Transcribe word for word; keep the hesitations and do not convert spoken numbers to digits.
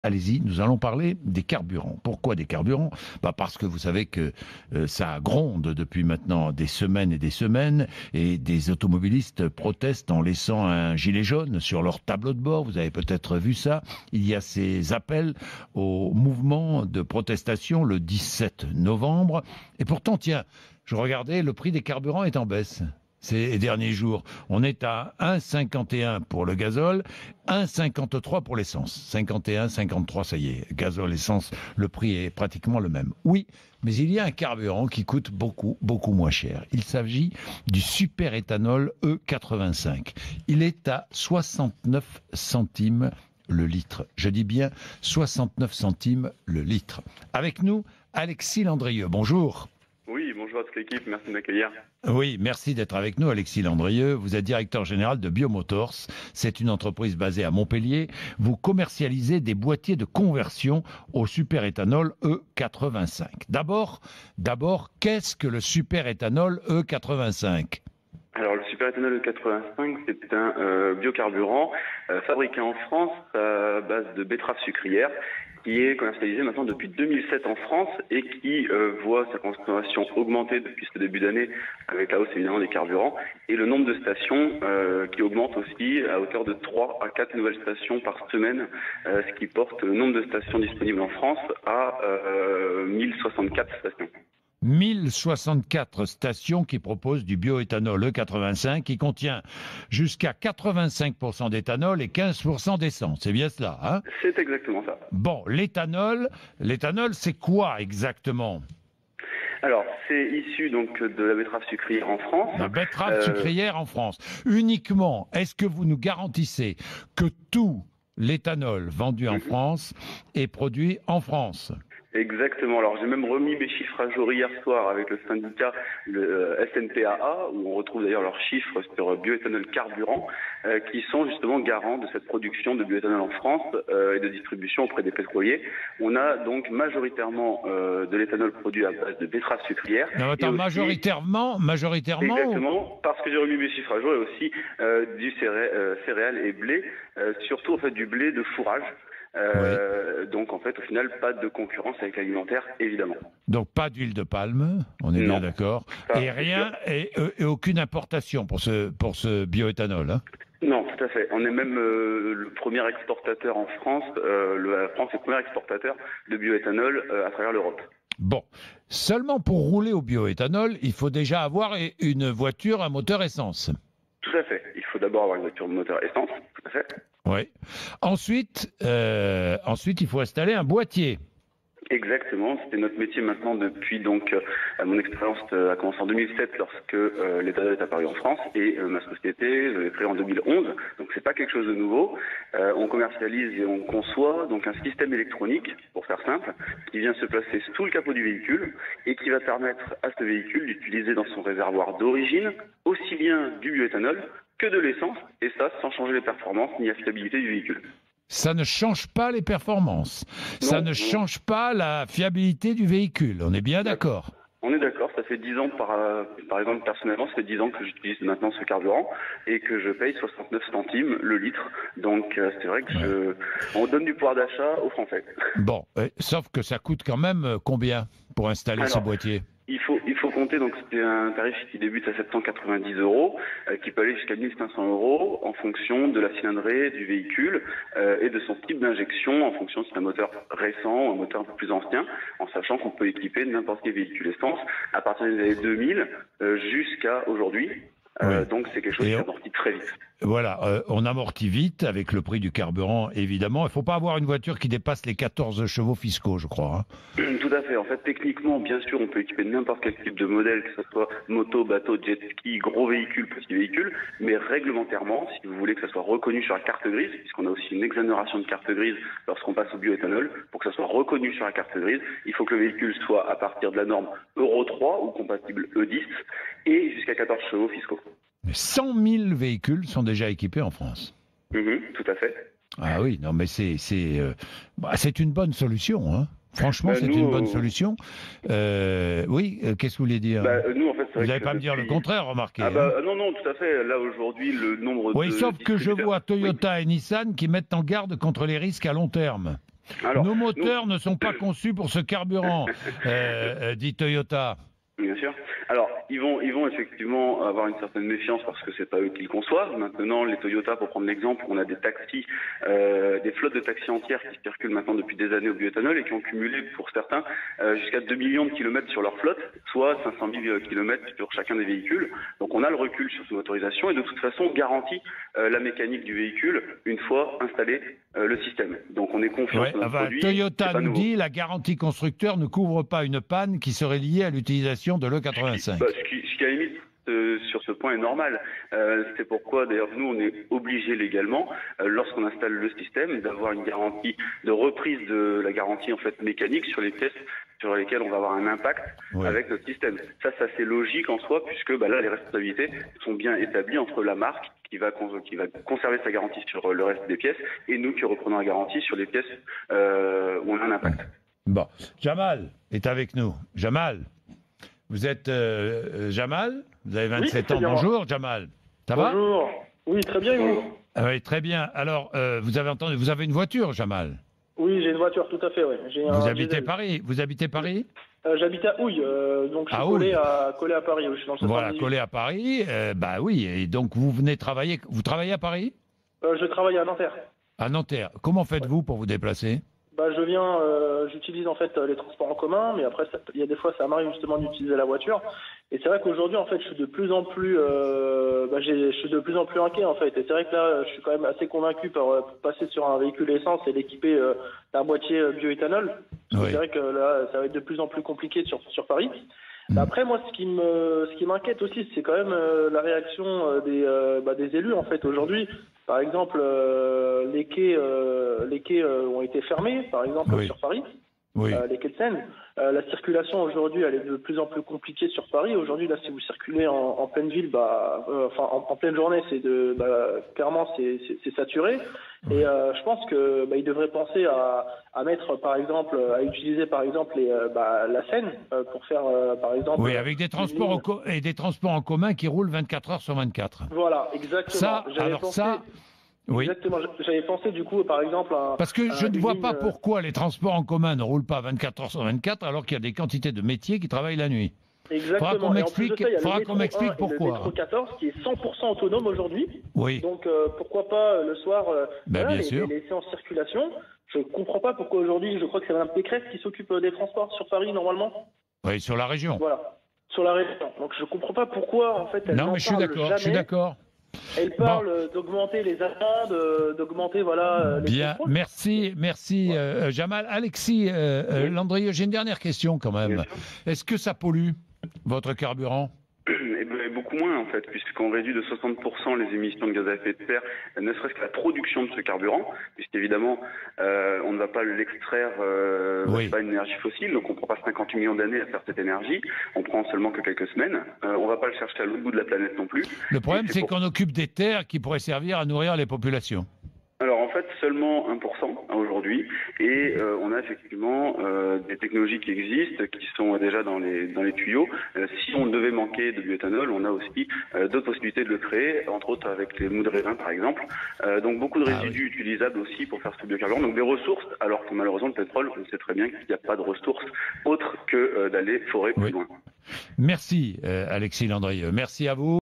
Allez-y, nous allons parler des carburants. Pourquoi des carburants? Bah parce que vous savez que euh, ça gronde depuis maintenant des semaines et des semaines et des automobilistes protestent en laissant un gilet jaune sur leur tableau de bord. Vous avez peut-être vu ça. Il y a ces appels au mouvement de protestation le dix-sept novembre. Et pourtant, tiens, je regardais, le prix des carburants est en baisse ces derniers jours. On est à un virgule cinquante et un pour le gazole, un virgule cinquante-trois pour l'essence. cinquante et un, cinquante-trois, ça y est. Gazole, essence, le prix est pratiquement le même. Oui, mais il y a un carburant qui coûte beaucoup, beaucoup moins cher. Il s'agit du superéthanol E quatre-vingt-cinq. Il est à soixante-neuf centimes le litre. Je dis bien soixante-neuf centimes le litre. Avec nous, Alexis Landrieux. Bonjour. Oui, bonjour à toute l'équipe, merci de m'accueillir. Oui, merci d'être avec nous, Alexis Landrieux. Vous êtes directeur général de Biomotors. C'est une entreprise basée à Montpellier. Vous commercialisez des boîtiers de conversion au superéthanol E quatre-vingt-cinq. D'abord, d'abord, qu'est-ce que le superéthanol E quatre-vingt-cinq ? Alors le superéthanol E quatre-vingt-cinq, c'est un euh, biocarburant euh, fabriqué en France à base de betterave sucrière, qui est commercialisé maintenant depuis deux mille sept en France et qui euh, voit sa consommation augmenter depuis ce début d'année avec la hausse évidemment des carburants et le nombre de stations euh, qui augmente aussi à hauteur de trois à quatre nouvelles stations par semaine, euh, ce qui porte le nombre de stations disponibles en France à euh, mille soixante-quatre stations. mille soixante-quatre stations qui proposent du bioéthanol E quatre-vingt-cinq qui contient jusqu'à quatre-vingt-cinq pour cent d'éthanol et quinze pour cent d'essence. C'est bien cela, hein? C'est exactement ça. Bon, l'éthanol, l'éthanol, c'est quoi exactement? Alors, c'est issu donc de la betterave sucrière en France. La betterave euh... sucrière en France. Uniquement, est-ce que vous nous garantissez que tout l'éthanol vendu en mm-hmm. France est produit en France? Exactement. Alors j'ai même remis mes chiffres à jour hier soir avec le syndicat, le euh, S N P A A, où on retrouve d'ailleurs leurs chiffres sur bioéthanol carburant, euh, qui sont justement garants de cette production de bioéthanol en France euh, et de distribution auprès des pétroliers. On a donc majoritairement euh, de l'éthanol produit à base de betterave sucrière. Non, attends, aussi, majoritairement, majoritairement. Exactement, parce que j'ai remis mes chiffres à jour et aussi euh, du céré euh, céréales et blé, euh, surtout en fait du blé de fourrage. Euh, oui. Donc en fait au final pas de concurrence avec l'alimentaire évidemment. Donc pas d'huile de palme, on est non. bien d'accord, et rien et, et aucune importation pour ce pour ce bioéthanol. Hein. Non, tout à fait. On est même euh, le premier exportateur en France. Euh, le, la France est le premier exportateur de bioéthanol euh, à travers l'Europe. Bon, seulement pour rouler au bioéthanol, il faut déjà avoir une voiture à moteur essence. Tout à fait. Il faut d'abord avoir une voiture moteur essence. Tout à fait. Oui. Ensuite, euh, ensuite, il faut installer un boîtier. Exactement, c'était notre métier maintenant depuis donc euh, mon expérience a commencé en deux mille sept lorsque euh, l'éthanol est apparu en France et euh, ma société je l'ai créée en deux mille onze, donc c'est pas quelque chose de nouveau. Euh, on commercialise et on conçoit donc un système électronique, pour faire simple, qui vient se placer sous le capot du véhicule et qui va permettre à ce véhicule d'utiliser dans son réservoir d'origine aussi bien du bioéthanol que de l'essence, et ça sans changer les performances ni la fiabilité du véhicule. Ça ne change pas les performances. Non, ça ne non. change pas la fiabilité du véhicule. On est bien d'accord. On est d'accord. Ça fait dix ans, par, euh, par exemple, personnellement, ça fait dix ans que j'utilise maintenant ce carburant et que je paye soixante-neuf centimes le litre. Donc, euh, c'est vrai que ouais. je... on donne du pouvoir d'achat aux Français. Bon, euh, sauf que ça coûte quand même euh, combien pour installer Alors, ce boîtier ? Il faut, il faut compter, donc c'était un tarif qui débute à sept cent quatre-vingt-dix euros, euh, qui peut aller jusqu'à mille cinq cents euros en fonction de la cylindrée du véhicule euh, et de son type d'injection, en fonction si c'est un moteur récent ou un moteur un peu plus ancien, en sachant qu'on peut équiper n'importe quel véhicule essence à partir des années deux mille euh, jusqu'à aujourd'hui. Euh, oui. Donc c'est quelque chose et qui on... amortit très vite. Voilà, euh, on amortit vite avec le prix du carburant, évidemment. Il ne faut pas avoir une voiture qui dépasse les quatorze chevaux fiscaux, je crois. Hein. Tout à fait. En fait, techniquement, bien sûr, on peut équiper n'importe quel type de modèle, que ce soit moto, bateau, jet ski, gros véhicule, petit véhicule. Mais réglementairement, si vous voulez que ça soit reconnu sur la carte grise, puisqu'on a aussi une exonération de carte grise lorsqu'on passe au bioéthanol, pour que ça soit reconnu sur la carte grise, il faut que le véhicule soit à partir de la norme Euro trois ou compatible E dix et jusqu'à quatorze chevaux fiscaux. Mais cent mille véhicules sont déjà équipés en France. Mmh, tout à fait. Ah oui, non mais c'est c'est euh, bah, c'est une bonne solution, hein. Franchement, bah, c'est nous, une bonne solution. Euh, oui, euh, qu'est-ce que vous voulez dire bah, nous, en fait, Vous n'allez pas depuis... me dire le contraire, remarquez. Ah bah, hein. Non, non, tout à fait. Là, aujourd'hui, le nombre oui, de... sauf que je vois Toyota oui. et Nissan qui mettent en garde contre les risques à long terme. Alors, nos moteurs nous... ne sont pas conçus pour ce carburant, euh, euh, dit Toyota. Bien sûr. Alors, ils vont, ils vont effectivement avoir une certaine méfiance parce que c'est pas eux qui le conçoivent. Maintenant, les Toyota, pour prendre l'exemple, on a des taxis, euh, des flottes de taxis entières qui circulent maintenant depuis des années au bioéthanol et qui ont cumulé, pour certains, euh, jusqu'à deux millions de kilomètres sur leur flotte, soit cinq cent mille kilomètres sur chacun des véhicules. Donc, on a le recul sur ces motorisations et de toute façon, on garantit euh, la mécanique du véhicule une fois installé euh, le système. Donc, on est confiant ouais, sur notre enfin, produit. Toyota nous nouveau. dit la garantie constructeur ne couvre pas une panne qui serait liée à l'utilisation de l'E quatre-vingt-cinq. Bah, ce, qui, ce qui à la limite euh, sur ce point est normal. Euh, c'est pourquoi d'ailleurs nous on est obligé légalement euh, lorsqu'on installe le système d'avoir une garantie de reprise de la garantie en fait mécanique sur les pièces sur lesquelles on va avoir un impact oui. avec notre système. Ça, ça c'est logique en soi puisque bah, là les responsabilités sont bien établies entre la marque qui va, qui va conserver sa garantie sur le reste des pièces et nous qui reprenons la garantie sur les pièces euh, où on a un impact. Bon, Jamal est avec nous. Jamal, vous êtes euh, Jamal, vous avez vingt-sept oui, ans. Bonjour Jamal, ça va? Bonjour. Oui, très bien. Oui, ah, oui très bien. Alors, euh, vous avez entendu, vous avez une voiture, Jamal? Oui, j'ai une voiture, tout à fait. Oui. Vous habitez diesel. Paris? Vous habitez Paris? euh, J'habite à Houille, euh, donc je suis collé à, collé à Paris. Oui, je suis dans le voilà, collé à Paris. Euh, bah oui, et donc vous venez travailler. Vous travaillez à Paris? euh, Je travaille à Nanterre. À Nanterre. Comment faites-vous ouais. pour vous déplacer? Bah, je viens, euh, j'utilise en fait les transports en commun, mais après, il y a des fois, ça m'arrive justement d'utiliser la voiture. Et c'est vrai qu'aujourd'hui, en fait, je suis de plus en plus, euh, bah, je suis de plus en plus inquiet, en fait. Et c'est vrai que là, je suis quand même assez convaincu par euh, passer sur un véhicule essence et l'équiper euh, d'un boîtier euh, bioéthanol. Oui. C'est vrai que là, ça va être de plus en plus compliqué sur sur Paris. Mmh. Après, moi, ce qui me, ce qui m'inquiète aussi, c'est quand même euh, la réaction euh, des, euh, bah, des élus, en fait, aujourd'hui. Par exemple, euh, les quais, euh, les quais euh, ont été fermés, par exemple, oui. sur Paris, oui. euh, les quais de Seine. Euh, la circulation aujourd'hui, elle est de plus en plus compliquée sur Paris. Aujourd'hui, là, si vous circulez en, en pleine ville, bah, euh, enfin, en, en pleine journée, c'est de, bah, clairement, c'est, c'est, c'est saturé. Oui. Et euh, je pense que bah, ils devraient penser à, à mettre, par exemple, à utiliser, par exemple, les, euh, bah, la Seine euh, pour faire, euh, par exemple. Oui, avec des transports en co- et des transports en commun qui roulent vingt-quatre heures sur vingt-quatre. Voilà, exactement. Ça, J'avais alors pensé... ça. Oui. Exactement. J'avais pensé du coup, par exemple, à, parce que je à ne vois lignes... pas pourquoi les transports en commun ne roulent pas vingt-quatre heures sur vingt-quatre alors qu'il y a des quantités de métiers qui travaillent la nuit. Exactement. Faudra qu'on m'explique, ça, faudra qu'on m'explique pourquoi. Le métro quatorze qui est cent pour cent autonome aujourd'hui. Oui. Donc euh, pourquoi pas euh, le soir euh, ben, voilà, bien les, sûr. les laisser en circulation. Je ne comprends pas pourquoi aujourd'hui, je crois que c'est Mme Pécresse qui s'occupe des transports sur Paris normalement. Oui, sur la région. Voilà, sur la région. Donc je ne comprends pas pourquoi en fait elle non, n'en mais je suis parle d'accord. jamais. Je suis d'accord. Elle parle bon. d'augmenter les amendes, d'augmenter voilà. Les Bien, contrôles. merci, merci ouais. euh, Jamal. Alexis euh, oui. euh, Landrieux, j'ai une dernière question quand même. Est-ce que ça pollue votre carburant? Eh bien, beaucoup moins en fait, puisqu'on réduit de soixante pour cent les émissions de gaz à effet de serre, ne serait-ce que la production de ce carburant, puisqu'évidemment euh, on ne va pas l'extraire, euh, oui. c'est pas une énergie fossile, donc on ne prend pas cinquante millions d'années à faire cette énergie, on prend seulement que quelques semaines, euh, on ne va pas le chercher à l'autre bout de la planète non plus. Le problème c'est, c'est pour... qu'on occupe des terres qui pourraient servir à nourrir les populations. Alors en fait seulement un pour cent aujourd'hui et euh, on a effectivement euh, des technologies qui existent, qui sont déjà dans les dans les tuyaux. Euh, si on devait manquer de bioéthanol, on a aussi euh, d'autres possibilités de le créer, entre autres avec les mous de raisin par exemple. Euh, donc beaucoup de résidus ah, oui. utilisables aussi pour faire ce biocarburant. Donc des ressources, alors que malheureusement le pétrole, on sait très bien qu'il n'y a pas de ressources autres que euh, d'aller forer oui. plus loin. Merci euh, Alexis Landrieux, merci à vous.